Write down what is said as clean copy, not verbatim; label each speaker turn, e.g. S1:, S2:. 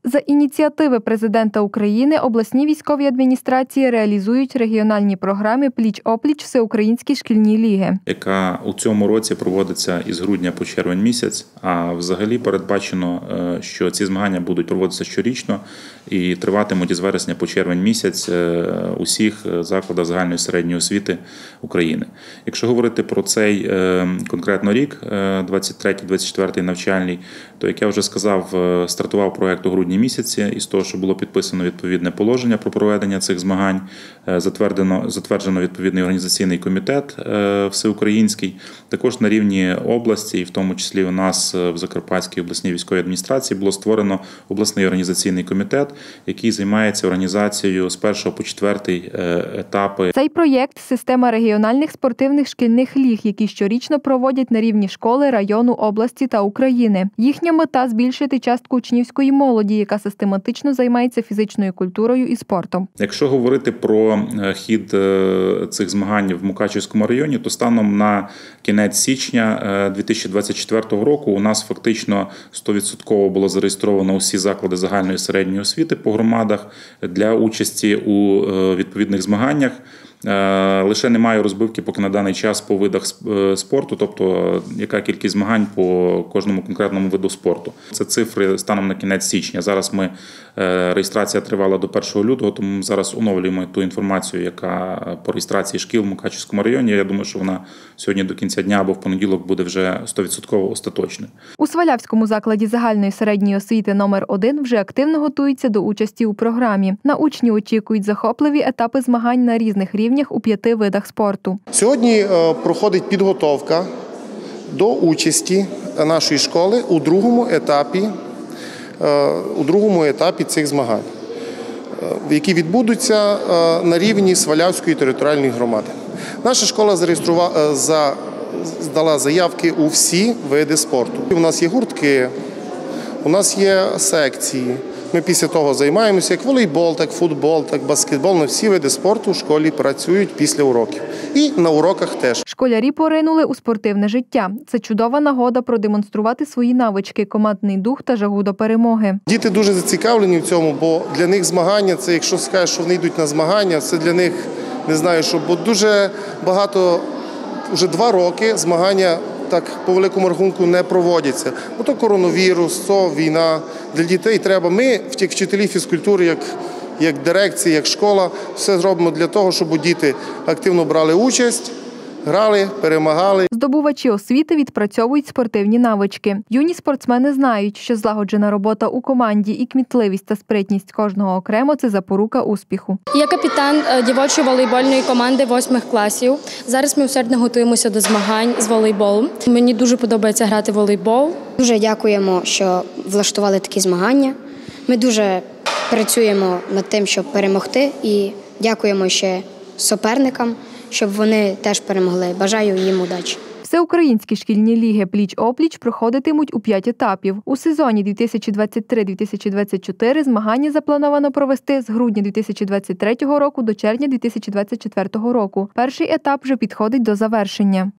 S1: За ініціативи президента України обласні військові адміністрації реалізують регіональні програми «Пліч-опліч» Всеукраїнські шкільні ліги,
S2: яка у цьому році проводиться із грудня по червень місяць, а взагалі передбачено, що ці змагання будуть проводитися щорічно і триватимуть із вересня по червень місяць у всіх закладах загальної середньої освіти України. Якщо говорити про цей конкретно рік, 23-24 навчальний, то, як я вже сказав, стартував проєкт у грудні місяці, із того, що було підписано відповідне положення про проведення цих змагань, затверджено відповідний організаційний комітет всеукраїнський. Також на рівні області, і в тому числі у нас в Закарпатській обласній військовій адміністрації, було створено обласний організаційний комітет, який займається організацією з 1 по 4 етапи.
S1: Цей проєкт – система регіональних спортивних шкільних ліг, які щорічно проводять на рівні школи, району, області та України. Їхня мета – збільшити частку учнівської молоді, яка систематично займається фізичною культурою і спортом.
S2: Якщо говорити про хід цих змагань в Мукачівському районі, то станом на кінець січня 2024 року у нас фактично 100% було зареєстровано усі заклади загальної середньої освіти по громадах для участі у відповідних змаганнях. Лише немає розбивки поки на даний час по видах спорту, тобто яка кількість змагань по кожному конкретному виду спорту. Це цифри станом на кінець січня. Зараз реєстрація тривала до 1 лютого, тому зараз оновлюємо ту інформацію, яка по реєстрації шкіл в Мукачівському районі. Я думаю, що вона сьогодні до кінця дня або в понеділок буде вже 100% остаточною.
S1: У Свалявському закладі загальної середньої освіти номер 1 вже активно готуються до участі у програмі. На учнів очікують захопливі етапи змагань на різних рівнях у 5 видах спорту.
S3: Сьогодні проходить підготовка до участі нашої школи у другому етапі цих змагань, які відбудуться на рівні Свалявської територіальної громади. Наша школа здала заявки у всі види спорту. У нас є гуртки, у нас є секції. Ми після того займаємося як волейбол, так футбол, так баскетбол. На всі види спорту в школі працюють після уроків. І на уроках теж.
S1: Школярі поринули у спортивне життя. Це чудова нагода продемонструвати свої навички, командний дух та жагу до перемоги.
S3: Діти дуже зацікавлені в цьому, бо для них змагання, це якщо скажеш, що вони йдуть на змагання, це для них, не знаю, що, бо дуже багато, вже 2 роки змагання так по великому рахунку не проводяться. Бо то коронавірус, то війна. Для дітей треба. Ми, як вчителі фізкультури, як дирекція, як школа, все зробимо для того, щоб діти активно брали участь, грали, перемагали.
S1: Здобувачі освіти відпрацьовують спортивні навички. Юні спортсмени знають, що злагоджена робота у команді і кмітливість та спритність кожного окремо – це запорука успіху.
S4: Я капітан дівочої волейбольної команди 8 класів. Зараз ми усердно готуємося до змагань з волейболу. Мені дуже подобається грати в волейбол.
S5: Дуже дякуємо, що влаштували такі змагання. Ми дуже працюємо над тим, щоб перемогти, і дякуємо ще суперникам, щоб вони теж перемогли. Бажаю їм удачі.
S1: Всеукраїнські шкільні ліги «Пліч-опліч» проходитимуть у 5 етапів. У сезоні 2023-2024 змагання заплановано провести з грудня 2023 року до червня 2024 року. Перший етап вже підходить до завершення.